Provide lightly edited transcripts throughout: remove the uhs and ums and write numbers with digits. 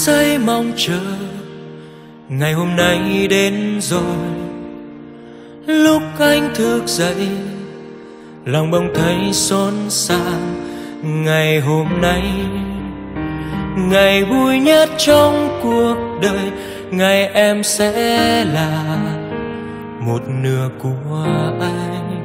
giây mong chờ ngày hôm nay đến rồi. Lúc anh thức dậy lòng bỗng thấy xốn xang. Ngày hôm nay ngày vui nhất trong cuộc đời, ngày em sẽ là một nửa của anh.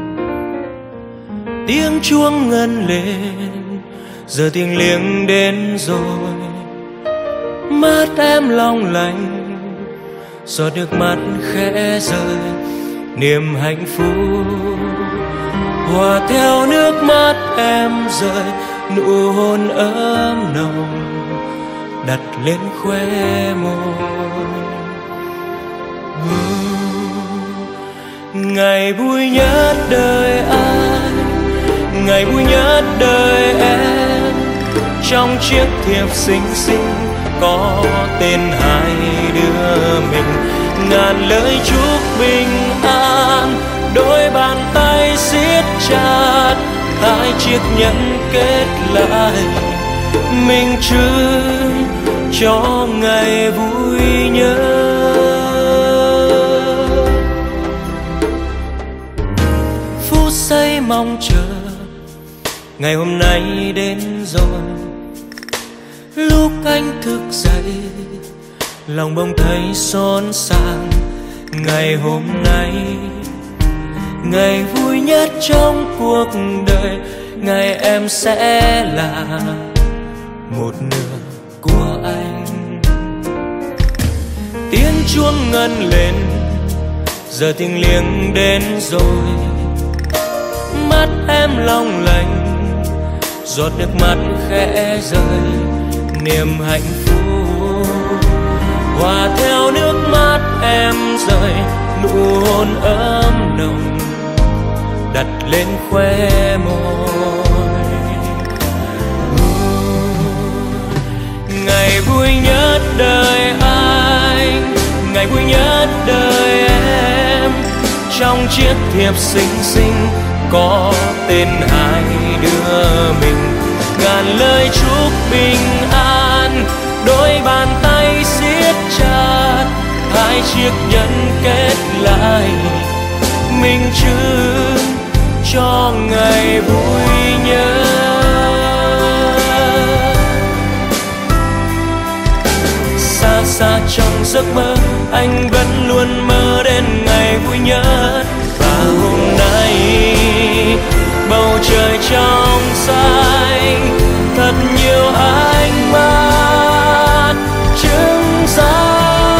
Tiếng chuông ngân lên, giờ thiêng liêng đến rồi. Mắt em long lanh, giọt nước mắt khẽ rơi. Niềm hạnh phúc hòa theo nước mắt em rơi. Nụ hôn ấm nồng đặt lên khóe môi. Ngày vui nhất đời anh, ngày vui nhất đời em. Trong chiếc thiệp xinh xinh có tên hai đứa mình. Ngàn lời chúc bình an, đôi bàn tay siết chặt. Hai chiếc nhẫn kết lại, minh chứng cho ngày vui nhất. Phút giây mong chờ ngày hôm nay đến rồi. Lúc anh thức dậy lòng bỗng thấy xốn xang. Ngày hôm nay ngày vui nhất trong cuộc đời, ngày em sẽ là một nửa của anh. Tiếng chuông ngân lên, giờ thiêng liêng đến rồi. Mắt em long lanh, giọt nước mắt khẽ rơi. Niềm hạnh phúc hòa theo nước mắt em rơi. Nụ hôn ấm nồng đặt lên khóe môi. Ngày vui nhất đời anh, ngày vui nhất đời em. Trong chiếc thiệp xinh xinh có tên hai đứa mình. Ngàn lời chúc bình an, đôi bàn tay siết chặt. Hai chiếc nhẫn kết lại, minh chứng cho ngày vui nhất. Xa xa trong giấc mơ anh vẫn luôn mơ đến ngày vui nhất. Và hôm nay bầu trời trong xanh, thật nhiều ánh mắt chứng giấc.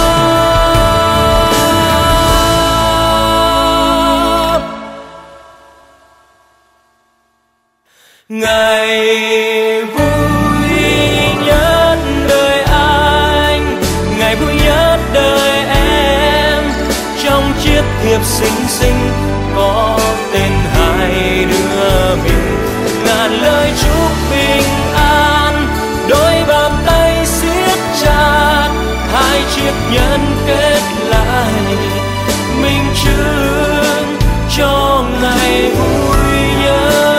Ngày vui nhất đời anh, ngày vui nhất đời em. Trong chiếc thiệp xinh xinh có tên hai đứa mình. Ngàn lời chúc bình an, đôi bàn tay siết chặt. Hai chiếc nhẫn kết lại, minh chứng cho ngày vui nhất.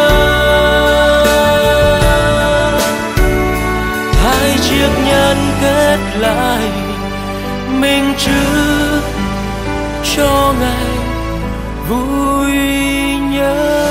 Hai chiếc nhẫn kết lại, minh chứng cho ngày vui nhất.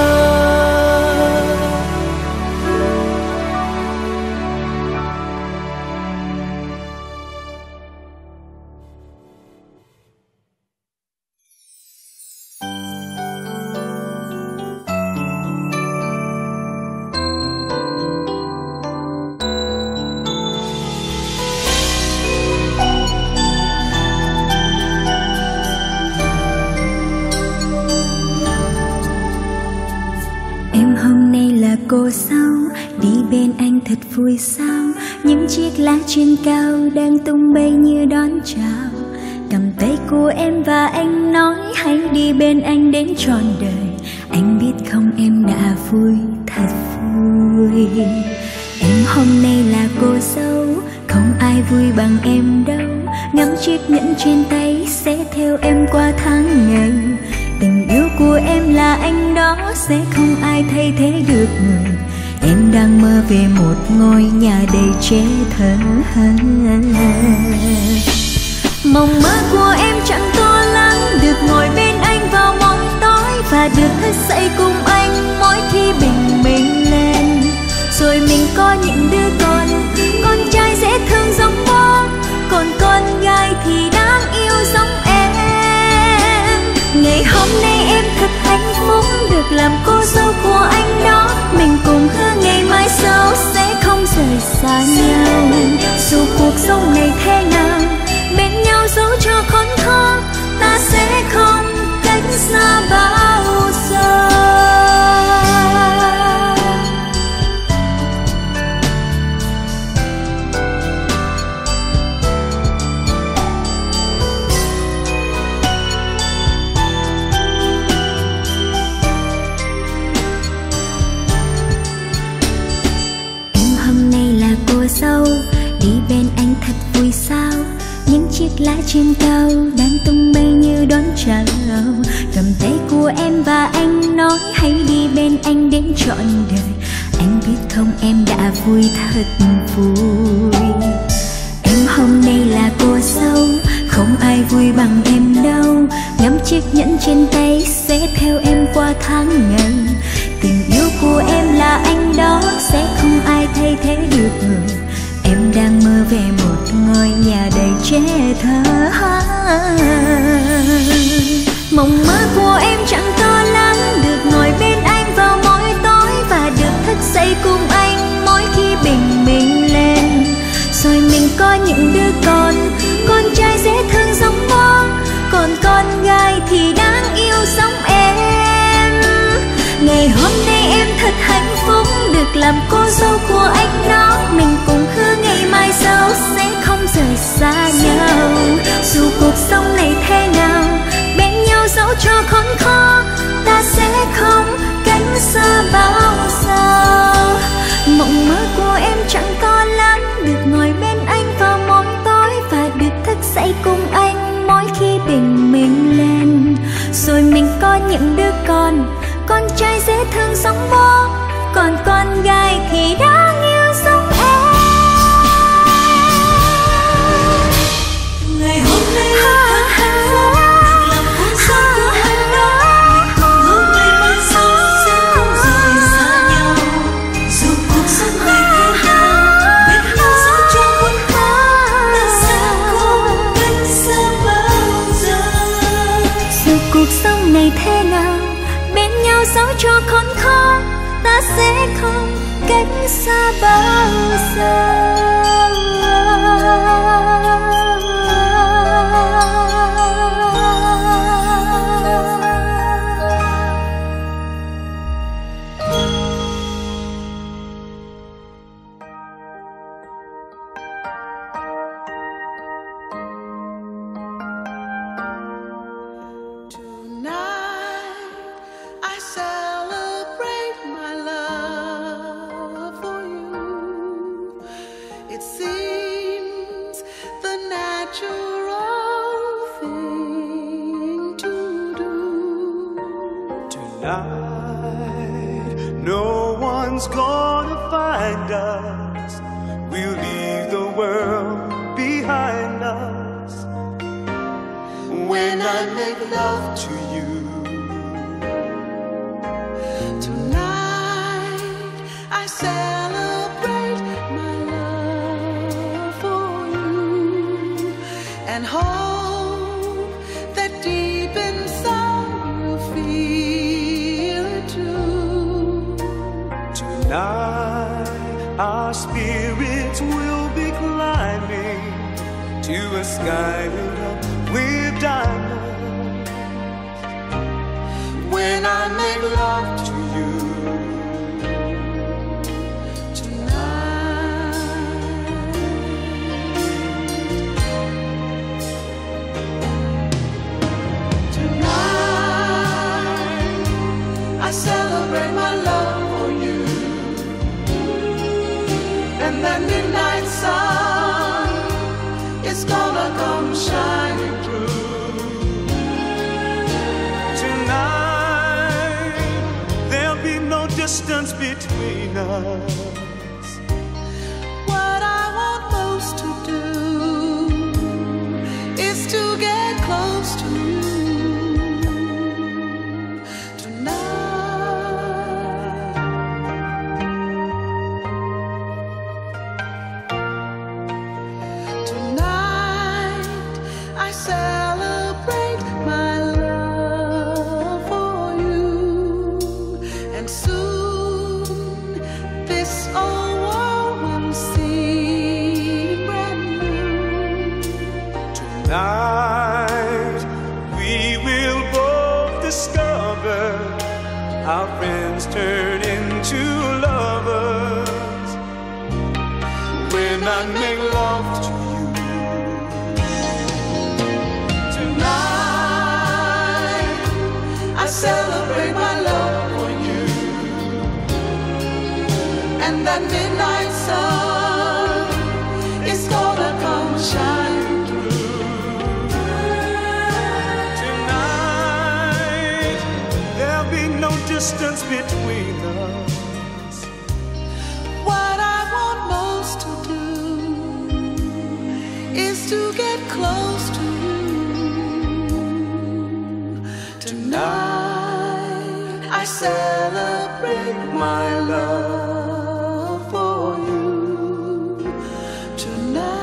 Cô sao đi bên anh thật vui sao? Những chiếc lá trên cao đang tung bay như đón chào. Cầm tay của em và anh nói hãy đi bên anh đến trọn đời. Anh biết không em đã vui, thật vui. Em hôm nay là cô dâu, không ai vui bằng em đâu. Ngắm chiếc nhẫn trên tay sẽ theo em qua tháng ngày. Tình yêu của em là anh đó, sẽ không ai thay thế được người. Em đang mơ về một ngôi nhà đầy trẻ thơ. Mộng mơ của em chẳng to lắm, được ngồi bên anh vào mỗi tối và được thức dậy cùng anh mỗi khi bình minh lên. Rồi mình có những đứa con trai dễ thương giống bố, còn con gái thì đáng yêu giống em. Ngày hôm nay em thật hạnh phúc được làm cô dâu của anh đó. Mình cùng hứa ngày mai sau sẽ không rời xa nhau. Dù cuộc sống này thế nào, bên nhau dẫu cho khốn khó, ta sẽ không cách xa bao giờ. Dâu đi bên anh thật vui sao, những chiếc lá trên cao đang tung bay như đón chào. Cầm tay của em và anh nói hãy đi bên anh đến trọn đời. Anh biết không em đã vui thật vui. Em hôm nay là cô dâu, không ai vui bằng em đâu. Ngắm chiếc nhẫn trên tay sẽ theo em qua tháng ngày. Tình yêu của em là anh đó, sẽ không ai thay thế được người. Em đang mơ về một ngôi nhà đầy trẻ thơ. Mộng mơ của em chẳng to lắm, được ngồi bên anh vào mỗi tối và được thức dậy cùng anh mỗi khi bình minh lên. Rồi mình có những đứa con trai dễ thương giống bố, còn con gái thì đáng yêu giống em. Ngày hôm nay em thật hạnh phúc được làm cô dâu của anh đó. Mình cùng hứa ngày mai sau sẽ không rời xa nhau. Dù cuộc sống này thế nào, bên nhau dẫu cho khốn khó, ta sẽ không cách xa bao giờ. Mộng mơ của em chẳng to lắm, được ngồi bên anh vào mỗi tối và được thức dậy cùng anh mỗi khi bình minh lên. Rồi mình có những đứa con trai dễ thương giống bố, còn con gái thì đáng yêu giống em. Ngày hôm nay thật hạnh phúc làm cô dâu của anh đó. Mình cùng hứa ngày mai sau sẽ không rời xa nhau. Dù cuộc sống này thế nào, bên nhau dẫu cho khốn khó, ta sẽ không cách xa bao giờ. Dù cuộc sống này thế nào, bên nhau dẫu cho khốn khó, ta sẽ không cách xa bao giờ. No one's gonna find us. We'll leave the world behind us. When I make love to you tonight, I celebrate my love for you and hope that deep inside you feel it too. Tonight our spirits will be climbing to a sky lit up with diamonds. When I make love to you I celebrate my love for you, and that midnight sun is gonna come shining through. tonight. between us. What I want most to do is to get close to you tonight. Tonight I celebrate my love for you, and soon this old world will seem brand new. Tonight we will both discover our friends turn into lovers when I make love to you. Tonight I celebrate my love for you, and that midnight sun is gonna come shining through. Tonight there'll be no distance between us. What I want most to do is to get close to you tonight. I celebrate my love for you tonight.